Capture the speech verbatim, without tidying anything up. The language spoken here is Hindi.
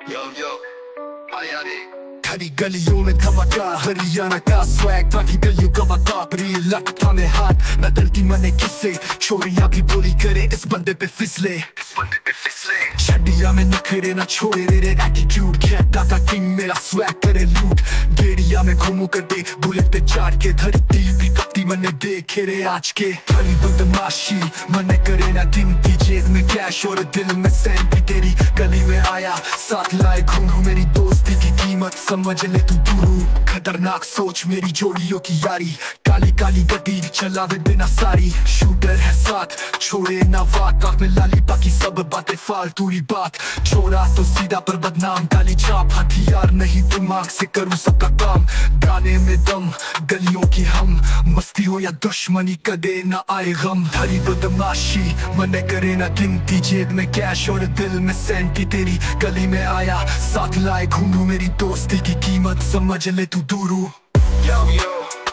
Yo yo, आया रे खड़ी गलियों में धमाका, हरियाणा का स्वैग, बाकी गलियों का वकाबरी, लगता में हाथ न डरती मने किससे, छोरियां भी बोली करे इस बंदे पे फिसले, इस बंदे पे फिसले। शडिया में नखरे ना छोड़े रे एटीट्यूड, कहता था किंग मेरा स्वैग करे लूट, गेड़िया में घूमू कर दे बुलेट पे चाट के, धरती भी कपती मने देखे रे आज के, भली बदमाशी मने करे ना दिन की, जेब में कैश और दिल में सेंटी, तेरी गली में आया साथ लाए घूमू, मेरी दोस्ती की कीमत समझ ले तू दूरू, खतरनाक सोच मेरी जोड़ियों की यारी, काली काली गड्डी चलावे बिना सारी, शूटर है साथ छोड़े ना वाक, आँख में लाली बाकी सब बातें फालतू ही बात, छोड़ा तो सीधा पर बदनाम काली छाप, हथियार नहीं दिमाग से करूँ सबका काम, गाने में दम गलियों की हम, मस्ती हो या दुश्मनी कदे ना आए गम, धरी बदमाशी मने करे ना गिनती, जेब में कैश और दिल में सेंटी, तेरी गली में आया साथ लाए घूमू, मेरी दोस्ती की कीमत समझ ले तू दूरू। Yo yo